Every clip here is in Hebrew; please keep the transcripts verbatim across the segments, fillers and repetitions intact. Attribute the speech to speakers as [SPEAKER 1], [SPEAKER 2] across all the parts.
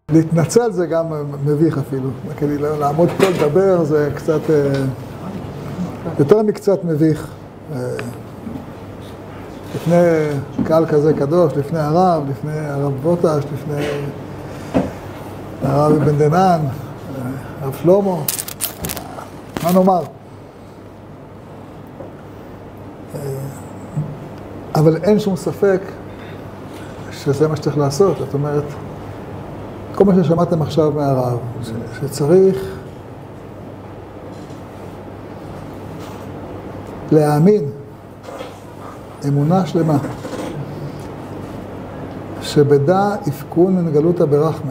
[SPEAKER 1] להתנצל זה גם מביך אפילו, כי לעמוד פה לדבר זה קצת, יותר מקצת מביך. לפני קהל כזה קדוש, לפני הרב, לפני הרב בוטש, לפני הרב בן דנן, הרב שלמה, מה נאמר? אבל אין שום ספק שזה מה שצריך לעשות. זאת אומרת, כל מה ששמעתם עכשיו מהרב, שצריך להאמין, אמונה שלמה, שבדע יפקון ונגלותא ברחמה.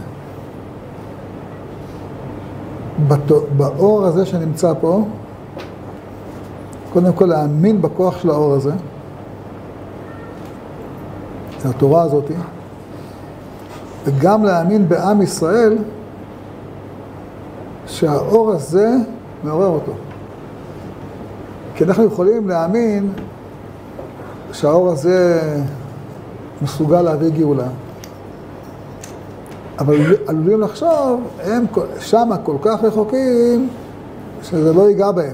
[SPEAKER 1] באור הזה שנמצא פה, קודם כל להאמין בכוח של האור הזה, התורה הזאת, וגם להאמין בעם ישראל שהאור הזה מעורר אותו. כי אנחנו יכולים להאמין שהאור הזה מסוגל להביא גאולה, אבל עלולים לחשוב, הם שם כל כך רחוקים שזה לא ייגע בהם.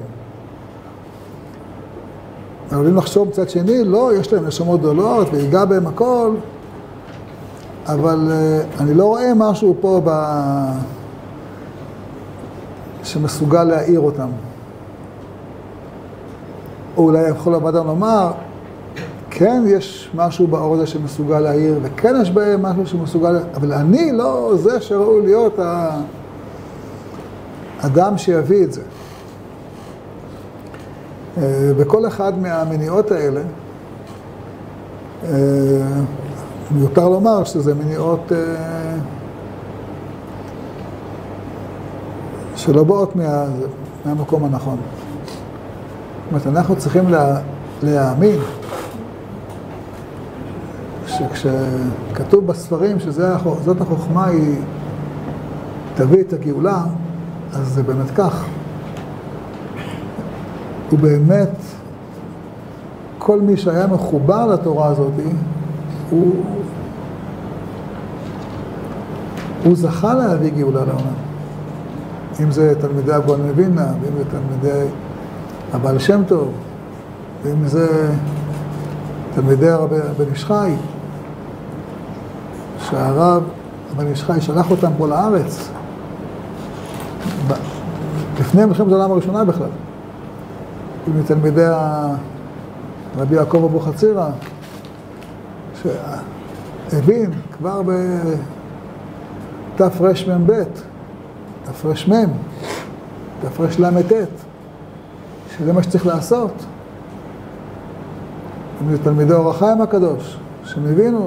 [SPEAKER 1] עלולים לחשוב מצד שני, לא, יש להם נשמות גדולות ויגע בהם הכל, אבל uh, אני לא רואה משהו פה ב... שמסוגל להעיר אותם. או אולי יכול אדם לומר, כן יש משהו באור הזה שמסוגל להעיר, וכן יש בהם משהו שמסוגל, אבל אני לא זה שראוי להיות האדם שיביא את זה. בכל אחד מהמניעות האלה, מיותר לומר שזה מניעות שלא באות מה, מהמקום הנכון. זאת אומרת, אנחנו צריכים לה, להאמין שכשכתוב בספרים שזאת החוכמה היא תביא את הגאולה, אז זה באמת כך. ובאמת, כל מי שהיה מחובר לתורה הזאת, הוא, הוא זכה להביא גאולה לעולם. אם זה תלמידי הגאון מווילנה, ואם זה תלמידי הבעל שם טוב, ואם זה תלמידי הרב בן איש חי, שהרב בן איש חי שלח אותם פה לארץ, לפני מלחמת העולם הראשונה בכלל. מתלמידי רבי יעקב אבוחצירא, שהבין כבר בתרמ"ב, תרמ"ם, תרל"ט, שזה מה שצריך לעשות. מתלמידי אור החיים הקדוש, שהם הבינו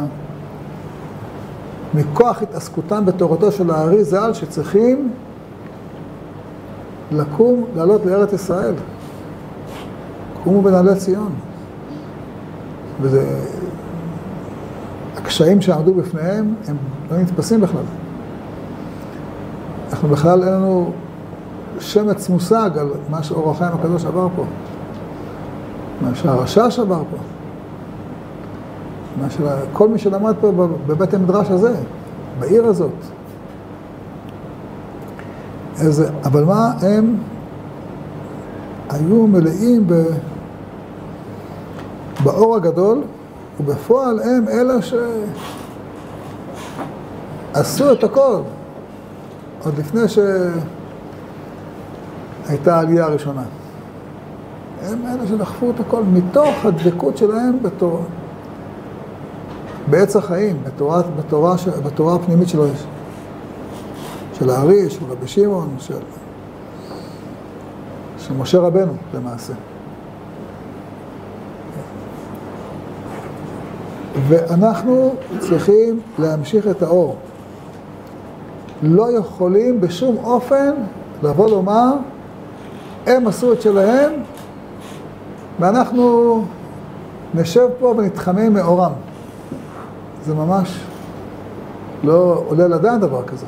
[SPEAKER 1] שמכוח התעסקותם בתורתו של הארי ז"ל, שצריכים לקום, לעלות לארץ ישראל. קומו בנעלי ציון. וזה, הקשיים שעמדו בפניהם, הם לא נתפסים בכלל. אנחנו בכלל אין לנו שמץ מושג על מה שאור החיים הקדוש עבר פה. מה שהרשש עבר פה. מה של... כל מי שלמד פה בבית המדרש הזה, בעיר הזאת. איזה... אבל מה הם היו מלאים ב... באור הגדול, ובפועל הם אלה שעשו את הכל, עוד לפני שהייתה העלייה הראשונה. הם אלה שדחפו את הכל מתוך הדבקות שלהם בתורה, בעץ החיים, בתורה, בתורה, בתורה הפנימית שלו, של הארי, של רבי שמעון, של, של משה רבנו למעשה. ואנחנו צריכים להמשיך את האור. לא יכולים בשום אופן לבוא לומר, הם עשו את שלהם, ואנחנו נשב פה ונתחמם מאורם. זה ממש לא עולה לדעת דבר כזה.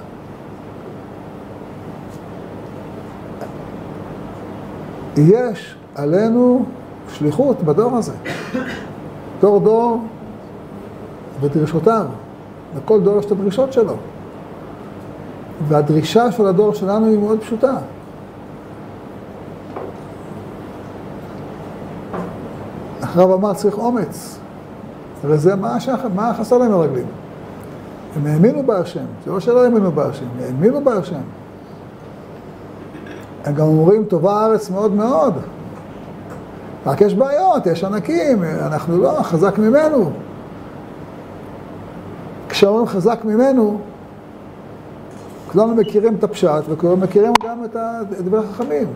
[SPEAKER 1] יש עלינו שליחות בדור הזה. דור דור ודרישותיו. לכל דור יש את הדרישות שלו. והדרישה של הדור שלנו היא מאוד פשוטה. הרב אמר צריך אומץ. הרי זה מה, מה חסר להם הרגלים. הם האמינו בהשם, זה לא שלא האמינו בהשם, הם האמינו בהשם. הם גם אומרים טובה הארץ מאוד מאוד. רק יש בעיות, יש ענקים, אנחנו לא, חזק ממנו. כשאומרים חזק ממנו, כולנו מכירים את הפשט וכולנו מכירים גם את דברי החכמים.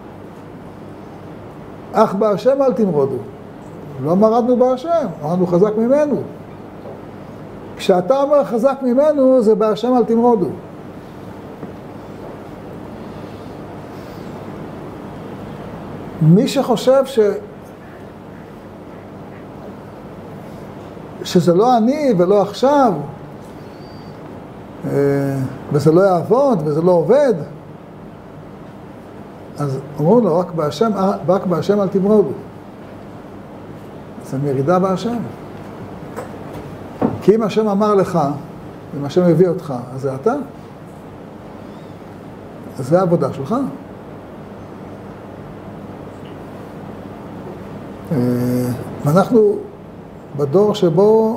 [SPEAKER 1] אך בהשם אל תמרודו. לא מרדנו בהשם, אמרנו חזק ממנו. כשאתה אומר חזק ממנו, זה בהשם אל תמרודו. מי שחושב ש... שזה לא אני ולא עכשיו, וזה לא יעבוד וזה לא עובד, אז אומרים לו, רק בהשם, רק בהשם אל תמרודו. זה מרידה בהשם. כי אם השם אמר לך, אם השם הביא אותך, אז זה אתה. אז זה העבודה שלך. ואנחנו בדור שבו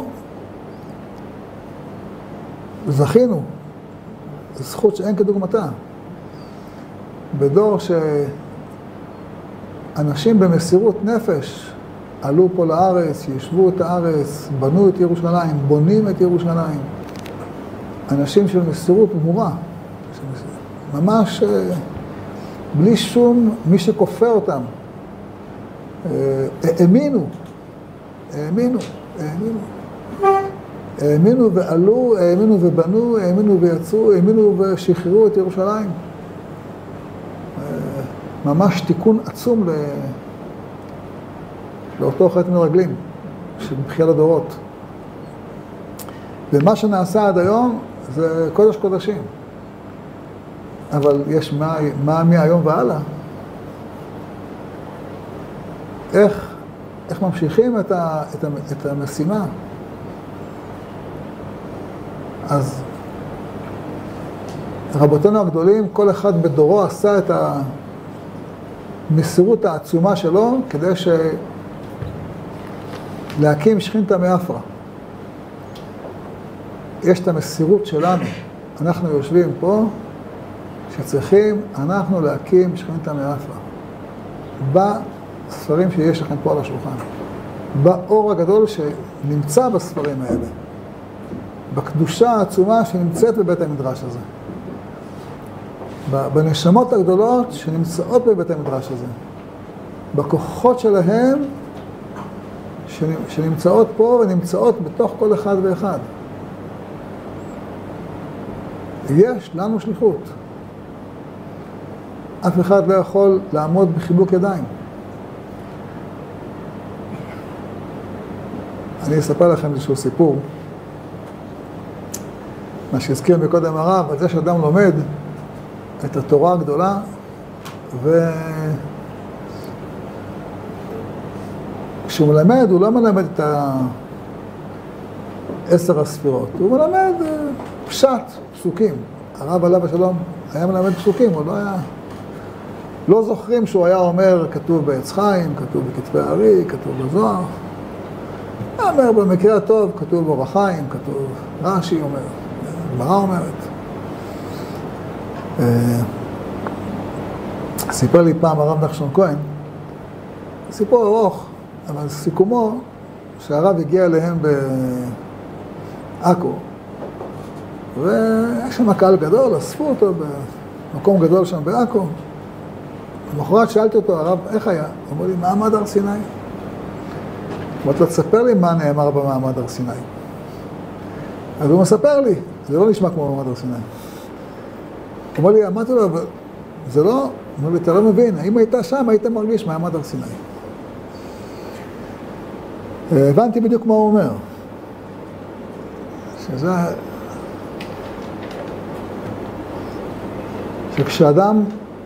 [SPEAKER 1] זכינו, זכות שאין כדוגמתה. בדור שאנשים במסירות נפש עלו פה לארץ, ישבו את הארץ, בנו את ירושלים, בונים את ירושלים. אנשים של מסירות גמורה, ממש בלי שום מי שכופר אותם. האמינו, האמינו, האמינו. האמינו ועלו, האמינו ובנו, האמינו ויצאו, האמינו ושחררו את ירושלים. ממש תיקון עצום ל... לאותו חטא מרגלים, שבבחייה לדורות. ומה שנעשה עד היום זה קודש קודשים. אבל יש מה, מה מהיום והלאה. איך, איך ממשיכים את, ה, את, ה, את המשימה. אז רבותינו הגדולים, כל אחד בדורו עשה את המסירות העצומה שלו, כדי ש... להקים שכינתא מעפרא. יש את המסירות שלנו, אנחנו יושבים פה, שצריכים אנחנו להקים שכינתא מעפרא. בספרים שיש לכם פה על השולחן. באור הגדול שנמצא בספרים האלה. בקדושה העצומה שנמצאת בבית המדרש הזה. בנשמות הגדולות שנמצאות בבית המדרש הזה. בכוחות שלהם שנמצאות פה ונמצאות בתוך כל אחד ואחד. יש לנו שליחות. אף אחד לא יכול לעמוד בחיבוק ידיים. אני אספר לכם איזשהו סיפור, מה שהזכיר מקודם הרב, על זה שאדם לומד את התורה הגדולה, ו... כשהוא מלמד, הוא לא מלמד את העשר הספירות, הוא מלמד פשט, פסוקים. הרב עליו השלום היה מלמד פסוקים, הוא לא היה... לא זוכרים שהוא היה אומר, כתוב בעץ חיים, כתוב בכתבי הארי, כתוב בזוהר. הוא אומר, במקרה הטוב, כתוב באור החיים, כתוב רש"י אומר, הגמרא אומרת. סיפר לי פעם הרב נחשון כהן, סיפור ארוך, אבל סיכומו שהרב הגיע אליהם בעכו, ויש שם קהל גדול, אספו אותו במקום גדול שם בעכו. למחרת שאלתי אותו, הרב, איך היה? הוא אמר לי, מעמד הר סיני. אמרתי לו, תספר לי מה נאמר במעמד הר סיני. אז הוא מספר לי, זה לא נשמע כמו מעמד הר סיני. הוא אמר לי, אמרתי לו, זה לא, הוא אמר לי, אתה לא מבין, אם היית שם, היית מרגיש מעמד הר סיני. הבנתי בדיוק מה הוא אומר. שזה... שכשאדם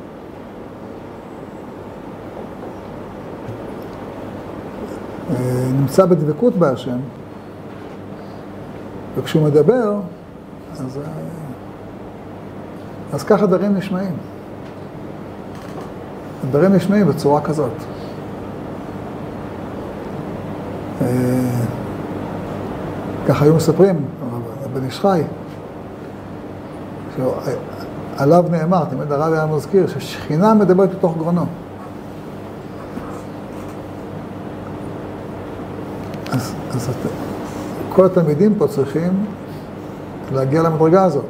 [SPEAKER 1] נמצא בדבקות בהשם, וכשהוא מדבר, אז אז ככה דברים נשמעים. דברים נשמעים בצורה כזאת. ככה היו מספרים, בן איש חי, שעליו נאמר, תמיד הרב היה מזכיר, ששכינה מדברת בתוך גרונו. אז, אז כל התלמידים פה צריכים להגיע למדרגה הזאת,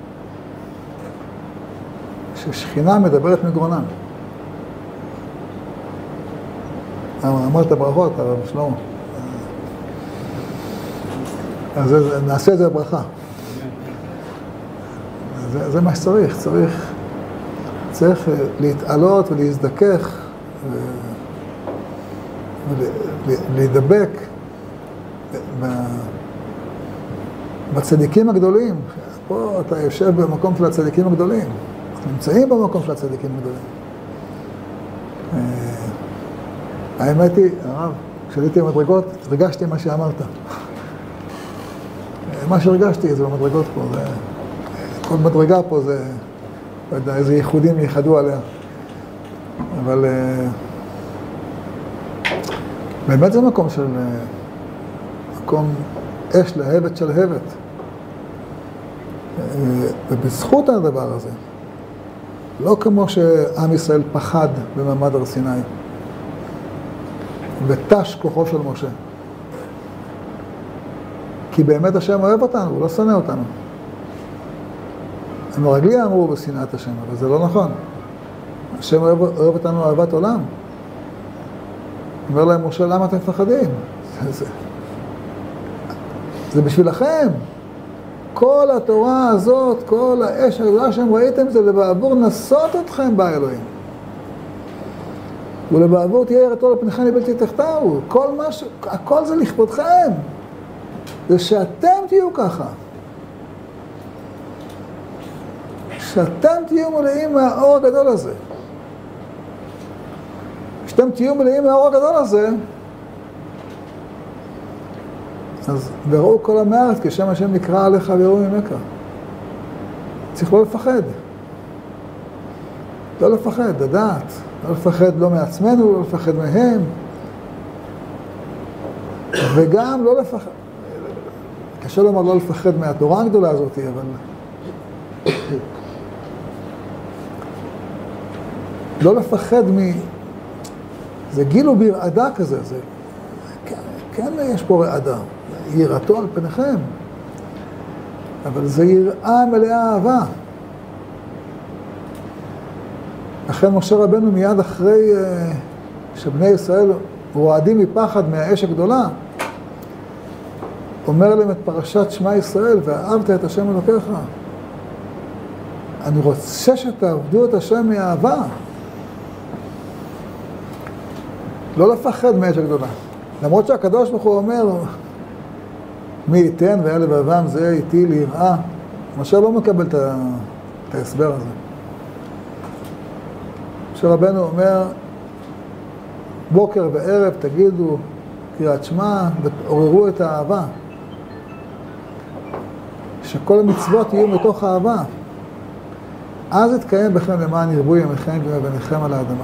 [SPEAKER 1] ששכינה מדברת מגרונם. אמרת ברכות, הרב שלמה. אז נעשה את זה בברכה. זה, זה מה שצריך, צריך, צריך להתעלות ולהזדכך ולהידבק בצדיקים הגדולים. פה אתה יושב במקום של הצדיקים הגדולים. אנחנו נמצאים במקום של הצדיקים הגדולים. האמת היא, הרב, כשהייתי במדרגות, הרגשתי מה שאמרת. מה שהרגשתי זה במדרגות פה, זה, כל מדרגה פה זה, לא יודע, איזה ייחודים ייחדו עליה. אבל באמת זה מקום של, מקום אש להבת של הבת. ובזכות הדבר הזה, לא כמו שעם ישראל פחד במעמד הר סיני, ותש כוחו של משה. כי באמת השם אוהב אותנו, הוא לא שונא אותנו. המרגלי אמרו בשנאת השם, אבל זה לא נכון. השם אוהב, אוהב אותנו אהבת עולם. אומר להם, משה, למה אתם מפחדים? זה, זה, זה בשבילכם. כל התורה הזאת, כל האש הגדולה שהם ראיתם, זה לבעבור נסות אתכם באלוהים. ולבעבור תהיה יראתו לפניכם לבלתי תחתיו. כל מה ש... הכל זה לכבודכם. זה שאתם תהיו ככה. שאתם תהיו מלאים מהאור הגדול הזה. כשאתם תהיו מלאים מהאור הגדול הזה, אז וראו כל עמי הארץ, כשם השם נקרא עליך ויראו ממך. צריך לא לפחד. לא לפחד, לדעת. לא לפחד לא מעצמנו, לא לפחד מהם. וגם לא לפחד. קשה לומר לא לפחד מהתורה הגדולה הזאת, אבל... לא לפחד מ... זה גילו ברעדה כזה, זה... כן, כן יש פה רעדה. יראתו על פניכם. אבל זה יראה מלאה אהבה. לכן משה רבנו מיד אחרי שבני ישראל רועדים מפחד מהאש הגדולה, אומר להם את פרשת שמע ישראל, ואהבת את השם אלוקיך. אני רוצה שתעבדו את השם מאהבה. לא לפחד מהאש הגדולה. למרות שהקדוש ברוך הוא אומר, מי ייתן והיה לבבם זה איתי ליראה. משה לא מקבל את ההסבר הזה. משה רבנו אומר, בוקר וערב תגידו קריאת שמע ותעוררו את האהבה. שכל המצוות יהיו מתוך האהבה. אז יתקיים בכם למען ירבו ימיכם ובניכם על האדמה.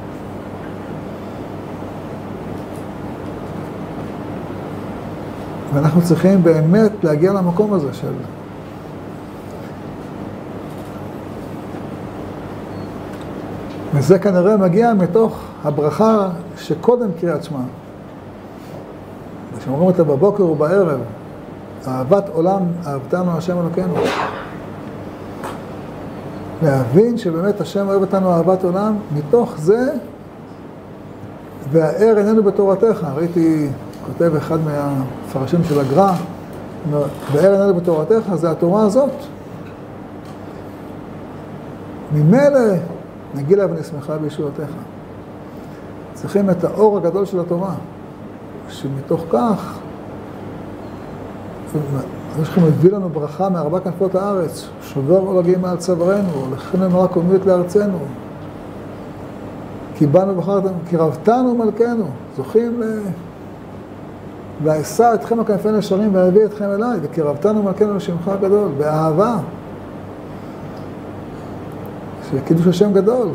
[SPEAKER 1] ואנחנו צריכים באמת להגיע למקום הזה של... וזה כנראה מגיע מתוך הברכה שקודם קריאת שמע. כשאומרים אותה בבוקר ובערב, אהבת עולם, אהבתנו השם אלוקינו. להבין שבאמת השם אוהב אותנו אהבת עולם, מתוך זה, והאר איננו בתורתך. ראיתי, כותב אחד מהפרשים של הגר"א, והאר איננו בתורתך, זה התורה הזאת. ממילא נגילה ונשמחה בישועתך. צריכים את האור הגדול של התורה, שמתוך כך, יש לכם מביא לנו ברכה מארבע כנפות הארץ, שובר עולגים מעל צווארנו, לכן לנו רק אומיות לארצנו. כי באנו בחרתם, כי רבתנו מלכנו, זוכים ל... ואשא אתכם הכנפי נשרים ואביא אתכם אליי, וכי רבתנו מלכנו לשמך הגדול, באהבה. שקידוש השם גדול.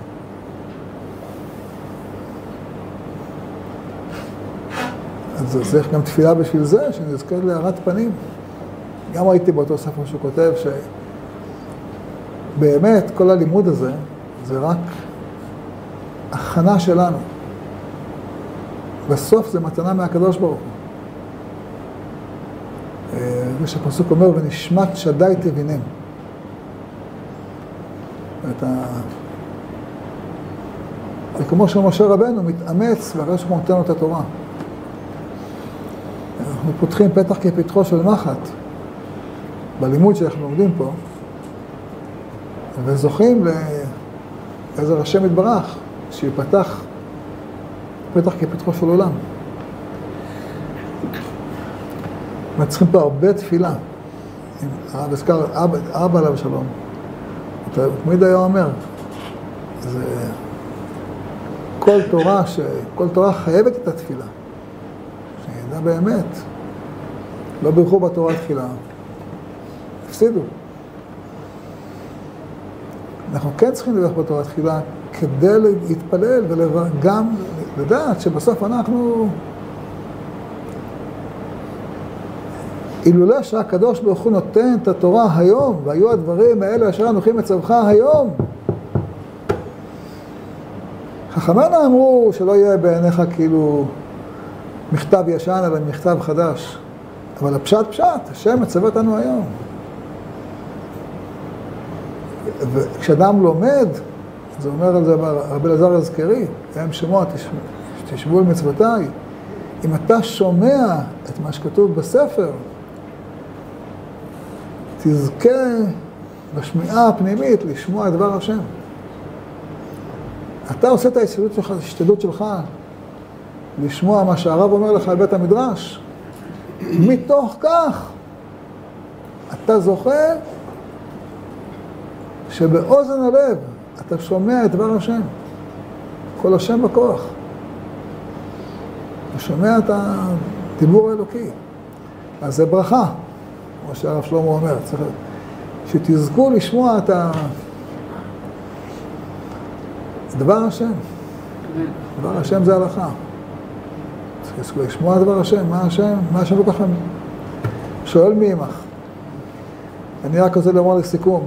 [SPEAKER 1] אז צריך גם תפילה בשביל זה, שנזכה להארת פנים. גם ראיתי באותו ספר שהוא כותב שבאמת כל הלימוד הזה זה רק הכנה שלנו. בסוף זה מתנה מהקדוש ברוך הוא. ושהפסוק אומר, ונשמת שדי תבינם. את ה... וכמו שמשה רבנו מתאמץ ואחרי שהוא נותן לו את התורה. אנחנו פותחים פתח כפתחו של מחט בלימוד שאנחנו לומדים פה, וזוכים לעזר השם יתברך, שיפתח פתח כפתחו של עולם. אנחנו צריכים פה הרבה תפילה. הרב הזכר, אבא עליו שלום. אתה תמיד היה אומר, זה כל תורה, ש... כל תורה חייבת את התפילה. שידע באמת. לא בירכו בתורה תחילה. הפסידו. אנחנו כן צריכים לברך בתורה תחילה כדי להתפלל וגם לדעת שבסוף אנחנו... אילולא שהקדוש ברוך הוא נותן את התורה היום, והיו הדברים האלה אשר אנוכי מצווך היום. חכמינו אמרו שלא יהיה בעיניך כאילו מכתב ישן, אלא מכתב חדש. אבל הפשט פשט, השם מצווה אותנו היום. וכשאדם לומד, זה אומר על זה רבי אלעזר הזקרי, הם שמוע, תשבו על מצוותיי. אם אתה שומע את מה שכתוב בספר, תזכה בשמיעה הפנימית לשמוע את דבר השם. אתה עושה את ההשתדלות שלך, ההשתדלות שלך לשמוע מה שהרב אומר לך בבית המדרש. מתוך כך אתה זוכה שבאוזן הלב אתה שומע את דבר השם. כל השם בכוח. אתה שומע את הדיבור האלוקי. אז זה ברכה. כמו שהרב שלמה אומר, צריך שתזכו לשמוע את ה... דבר השם. דבר השם זה הלכה. תזכו לשמוע דבר השם, מה השם? מה השם בכך? שואל מי עמך. אני רק רוצה לומר לסיכום.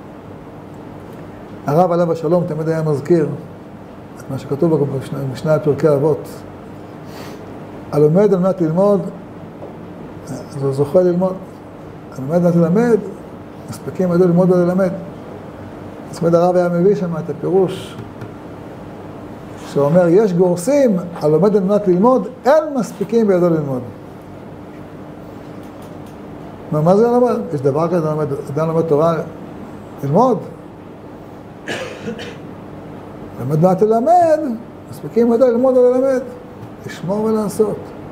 [SPEAKER 1] הרב עליו השלום תמיד היה מזכיר את מה שכתוב בשני פרקי אבות. הלומד על מנת ללמוד, אז הוא זוכה ללמוד. הלומד על מנת ללמד, מספיקים ידעו ללמוד וללמד. זאת אומרת, הרב היה מביא שם את הפירוש, שאומר, יש גורסים, הלומד על מנת ללמוד, אין מספיקים בידו ללמוד. מה זה ללמד? יש דבר כזה, אדם לומד תורה ללמוד. ללמד מנת ללמד, מספיקים ידעו ללמוד וללמד. לשמור ולעשות.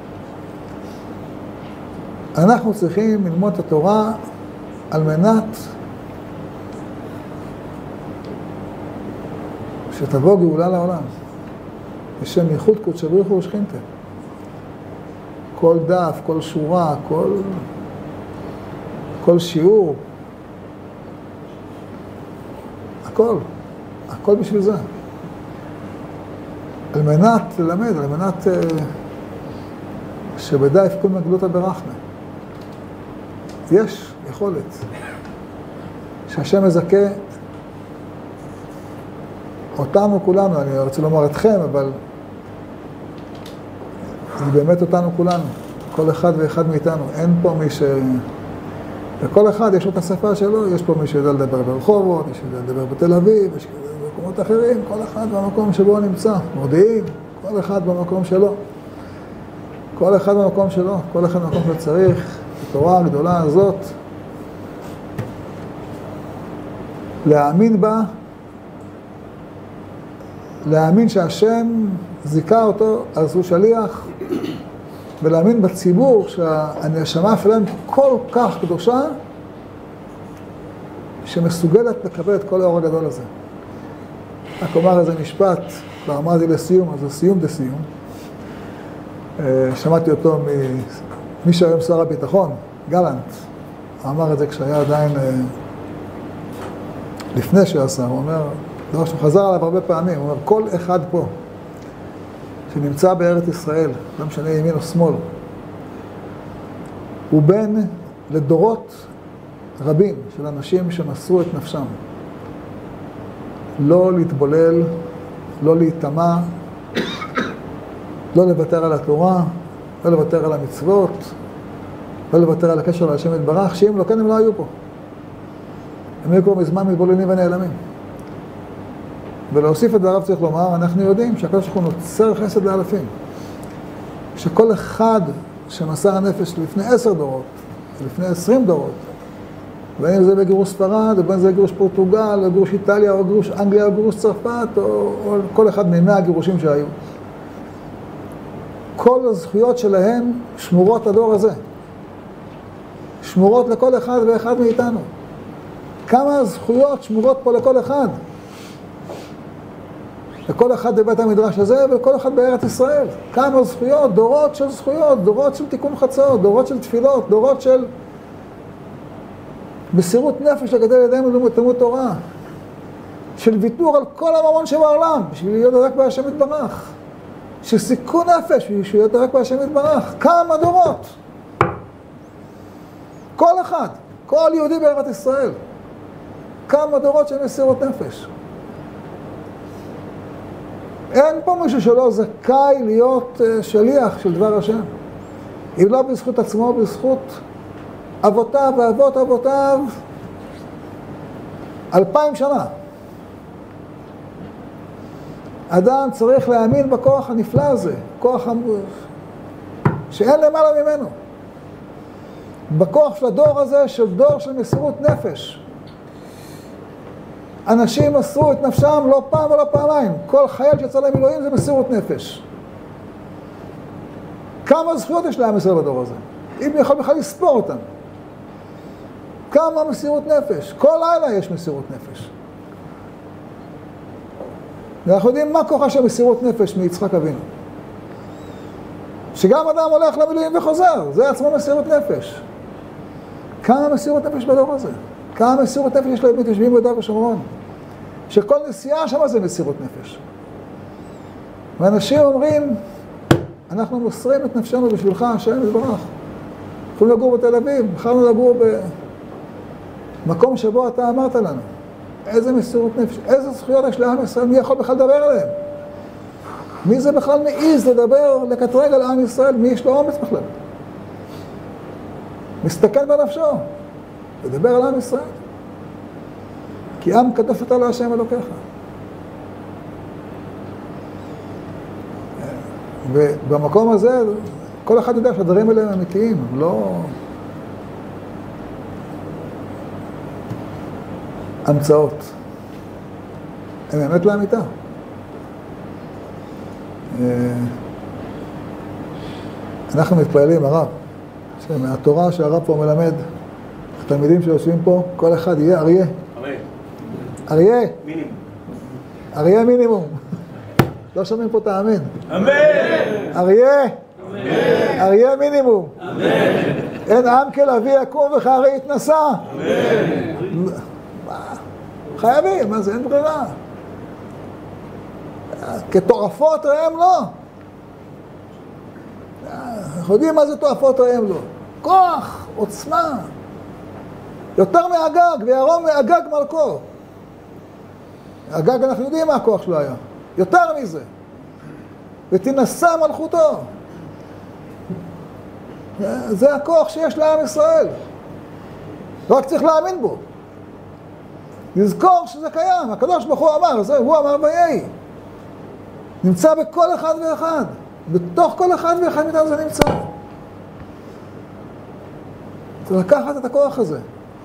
[SPEAKER 1] אנחנו צריכים ללמוד את התורה על מנת שתבוא גאולה לעולם. בשם ייחוד קודשא בריך הוא ושכינתה. כל דף, כל שורה, כל, כל שיעור, הכל, הכל בשביל זה. על מנת ללמד, על מנת שבדע יפקוד מגלותא ברחמא. יש יכולת שהשם מזכה אותנו כולנו, אני רוצה לומר אתכם, אבל זה באמת אותנו כולנו, כל אחד ואחד מאיתנו. אין פה מי ש... לכל אחד יש לו את השפה שלו, יש פה מי שיודע לדבר ברחובות, יש שיודע לדבר בתל אביב, יש במקומות אחרים, כל אחד במקום שבו נמצא, מודיעין, כל אחד במקום שלו. כל אחד במקום שלו, כל אחד במקום שצריך, התורה הגדולה הזאת, להאמין בה, להאמין שהשם זיכה אותו, אז הוא שליח, ולהאמין בציבור שהנשמה שלהם כל כך קדושה, שמסוגלת לקבל את כל האור הגדול הזה. רק אומר איזה משפט, כבר אמרתי לסיום, אז זה סיום דה סיום. שמעתי אותו ממי שהיום שר הביטחון, גלנט. הוא אמר את זה כשהיה עדיין לפני שעשה, הוא אומר, דבר שהוא חזר עליו הרבה פעמים, הוא אומר, כל אחד פה שנמצא בארץ ישראל, לא משנה ימין או שמאל, הוא בן לדורות רבים של אנשים שמסרו את נפשם. לא להתבולל, לא להיטמע, לא לוותר על התורה, לא לוותר על המצוות, לא לוותר על הקשר להשם יתברך, שאם לא כן הם לא היו פה. הם היו כבר מזמן מתבוללים ונעלמים. ולהוסיף את דבריו צריך לומר, אנחנו יודעים שהקדוש ברוך הוא נוצר חסד לאלפים. שכל אחד שמסר הנפש לפני עשר דורות, לפני עשרים דורות, בין אם זה בגירוש ספרד, ובין אם זה בגירוש פורטוגל, או גירוש איטליה, או גירוש אנגליה, או גירוש צרפת, או, או כל אחד ממאה הגירושים שהיו. כל הזכויות שלהם שמורות לדור הזה. שמורות לכל אחד ואחד מאיתנו. כמה זכויות שמורות פה לכל אחד. לכל אחד בבית המדרש הזה ולכל אחד בארץ ישראל. כמה זכויות, דורות של זכויות, דורות של תיקון חצות, דורות של תפילות, דורות של מסירות נפש לגדל ידינו לתלמוד תורה. של ויתור על כל הממון שבעולם, בשביל להיות רק בהשם יתברך. של סיכון נפש, בשביל להיות רק בהשם יתברך. כמה דורות. כל אחד, כל יהודי בארץ ישראל. כמה דורות של מסירות נפש. אין פה מישהו שלא זכאי להיות שליח של דבר השם. אם לא בזכות עצמו, בזכות אבותיו ואבות אבותיו, אלפיים שנה. אדם צריך להאמין בכוח הנפלא הזה, כוח שאין למעלה ממנו. בכוח של הדור הזה, של דור של מסירות נפש. אנשים מסרו את נפשם לא פעם ולא פעמיים. כל חייל שיצא להם מילואים זה מסירות נפש. כמה זכויות יש להם מסר בדור הזה? אם יכול בכלל לספור אותם. כמה מסירות נפש? כל לילה יש מסירות נפש. ואנחנו יודעים מה כוחה של מסירות נפש מיצחק אבינו. שגם אדם הולך למילואים וחוזר, זה עצמו מסירות נפש. כמה מסירות נפש בדור הזה? כמה מסירות נפש יש להם מתיישבים ביהודה ושומרון? שכל נסיעה שם זה מסירות נפש. ואנשים אומרים, אנחנו מוסרים את נפשנו בשבילך, השם יתברך. יכולים לגור בתל אביב, בחרנו לגור במקום שבו אתה אמרת לנו. איזה מסירות נפש, איזה זכויות יש לעם ישראל, מי יכול בכלל לדבר עליהם? מי זה בכלל מעיז לדבר, לקטרג על עם ישראל, מי יש לו אומץ בכלל? מסתכן בנפשו, לדבר על עם ישראל. כי עם קדוש אתה להשם אלוקיך. ובמקום הזה, כל אחד יודע שהדברים האלה הם אמיתיים, לא המצאות. הם אמת לאמיתה. אנחנו מתפעלים, הרב, שמהתורה שהרב פה מלמד, התלמידים שיושבים פה, כל אחד יהיה אריה. אריה. מינימום. אריה מינימום. לא שומעים פה את האמן. אמן. אריה. אמן. אריה מינימום. אמן. אין עם כלביא יקום וכארי יתנשא. אמן. חייבים, מה זה? אין ברירה. כתועפות ראם לא. אנחנו יודעים מה זה תועפות ראם לא. כוח, עוצמה. יותר מהגג, וירום מהגג מלכו. הגג אנחנו יודעים מה הכוח שלו היה. יותר מזה. ותנסה מלכותו. זה הכוח שיש לעם ישראל. רק צריך להאמין בו. לזכור שזה קיים. הקדוש ברוך הוא אמר, זה הוא אמר ויהי. נמצא בכל אחד ואחד. בתוך כל אחד ואחד מאיתנו זה נמצא. צריך לקחת את הכוח הזה.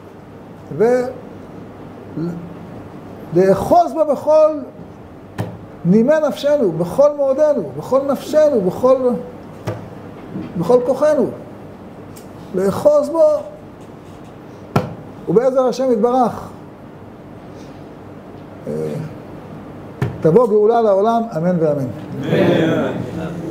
[SPEAKER 1] ולאחוז בה בכל נימי נפשנו, בכל מאודנו, בכל נפשנו, בכל, בכל כוחנו. לאחוז בו, ובעזר השם יתברך. תבוא גאולה לעולם, אמן ואמן. אמן.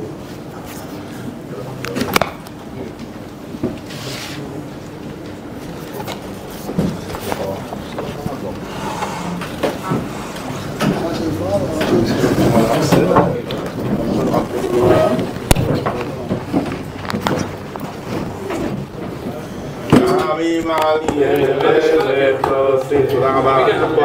[SPEAKER 2] תודה רבה.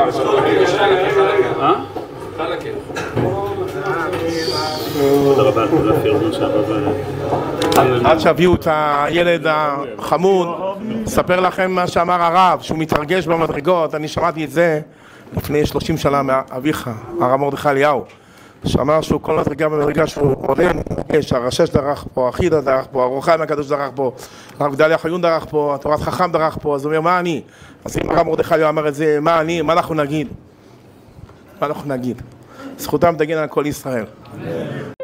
[SPEAKER 3] תודה רבה, תודה פירמון שם.
[SPEAKER 2] עד שהביאו את הילד החמוד, אספר לכם מה שאמר הרב, שהוא מתרגש במדרגות. אני שמעתי את זה לפני שלושים שנה מאביך, הרב מרדכי אליהו, שאמר שהוא כל מדרגה במדרגה שהוא עולה, שהרשש דרך פה, החידה דרך פה, הרוחיים הקדוש דרך פה, הרב גדליה חיון דרך פה, התורת חכם דרך פה. אז הוא אומר, מה אני? אז אם הרב מרדכי אליהו אמר את זה, מה אני? מה אנחנו נגיד? מה אנחנו נגיד? זכותם תגן על כל ישראל.